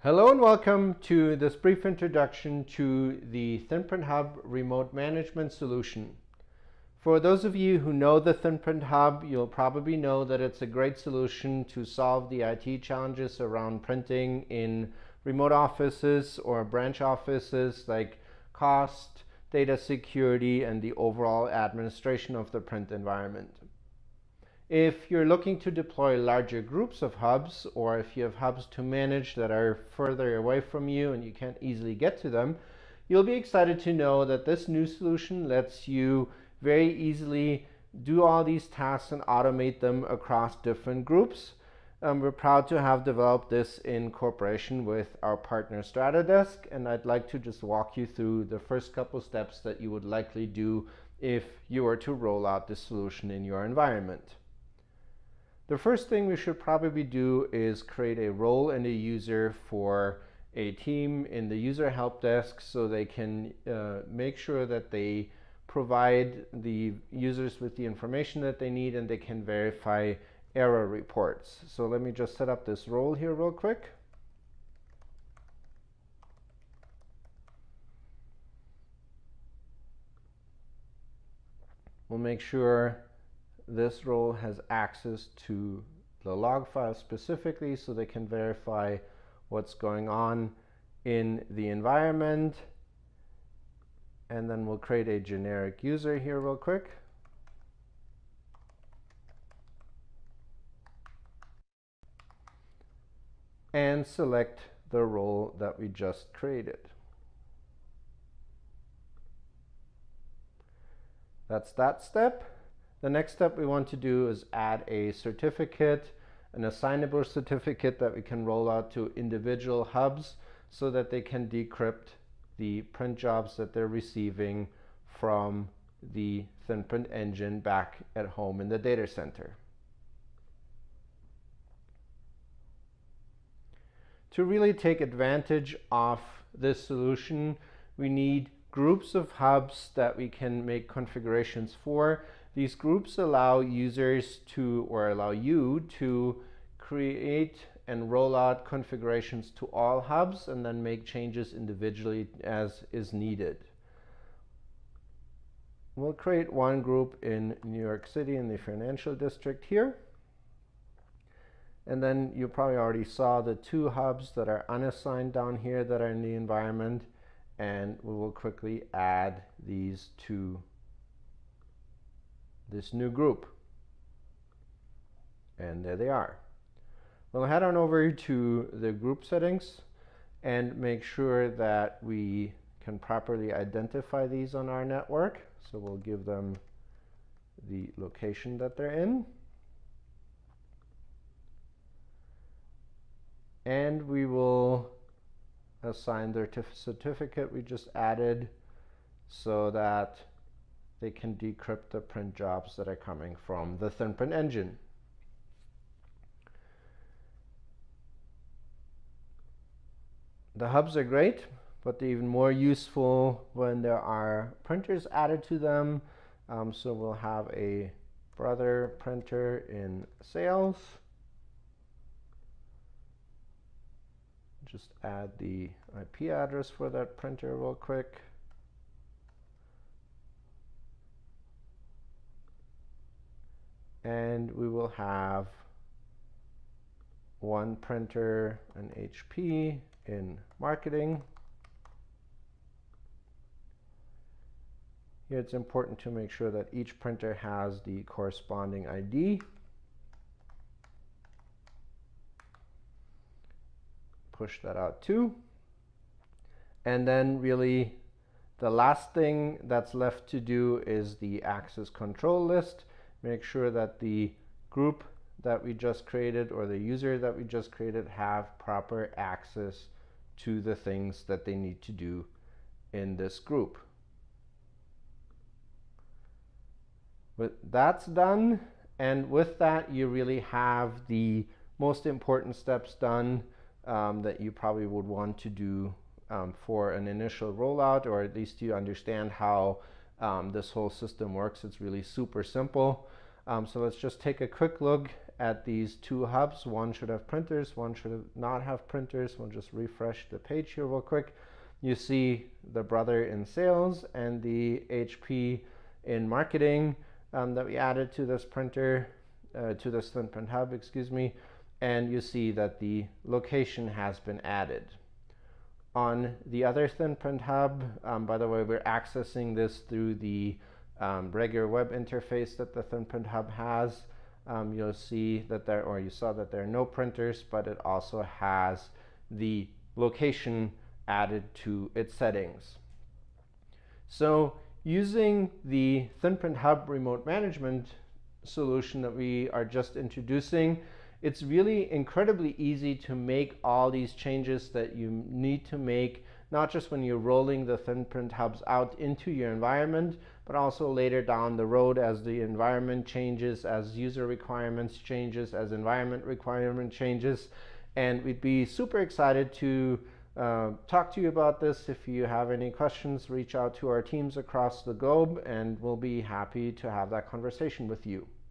Hello and welcome to this brief introduction to the ThinPrint Hub remote management solution. For those of you who know the ThinPrint Hub, you'll probably know that it's a great solution to solve the IT challenges around printing in remote offices or branch offices, like cost, data security, and the overall administration of the print environment. If you're looking to deploy larger groups of hubs, or if you have hubs to manage that are further away from you and you can't easily get to them, you'll be excited to know that this new solution lets you very easily do all these tasks and automate them across different groups. We're proud to have developed this in cooperation with our partner Stratadesk, and I'd like to just walk you through the first couple steps that you would likely do if you were to roll out this solution in your environment. The first thing we should probably do is create a role and a user for a team in the user help desk so they can make sure that they provide the users with the information that they need and they can verify error reports. So let me just set up this role here real quick. We'll make sure this role has access to the log file specifically so they can verify what's going on in the environment. And then we'll create a generic user here real quick. And select the role that we just created. That's that step. The next step we want to do is add a certificate, an assignable certificate that we can roll out to individual hubs so that they can decrypt the print jobs that they're receiving from the ThinPrint Engine back at home in the data center. To really take advantage of this solution, we need groups of hubs that we can make configurations for. These groups allow users to, or allow you to create and roll out configurations to all hubs and then make changes individually as is needed. We'll create one group in New York City in the financial district here. And then you probably already saw the two hubs that are unassigned down here that are in the environment. And we will quickly add these to this new group. And there they are. We'll head on over to the group settings and make sure that we can properly identify these on our network. So we'll give them the location that they're in. And we will assign their certificate we just added so that they can decrypt the print jobs that are coming from the ThinPrint Engine. The hubs are great, but they're even more useful when there are printers added to them. So we'll have a brother printer in sales. Just add the IP address for that printer real quick. And we will have one printer, an HP, in marketing. Here it's important to make sure that each printer has the corresponding ID. Push that out too. And then really the last thing that's left to do is the access control list. Make sure that the group that we just created or the user that we just created have proper access to the things that they need to do in this group. But that's done, and with that you really have the most important steps done that you probably would want to do for an initial rollout, or at least you understand how this whole system works. It's really super simple. So let's just take a quick look at these two hubs. One should have printers, one should not have printers. We'll just refresh the page here real quick. You see the brother in sales and the HP in marketing that we added to this printer, to this ThinPrint Hub, excuse me, and you see that the location has been added. On the other ThinPrint Hub, by the way, we're accessing this through the regular web interface that the ThinPrint Hub has. You'll see that there, or you saw that there are no printers, but it also has the location added to its settings. So using the ThinPrint Hub remote management solution that we are just introducing, it's really incredibly easy to make all these changes that you need to make, not just when you're rolling the ThinPrint Hubs out into your environment, but also later down the road as the environment changes, as user requirements changes, as environment requirement changes. And we'd be super excited to talk to you about this. If you have any questions, reach out to our teams across the globe, and we'll be happy to have that conversation with you.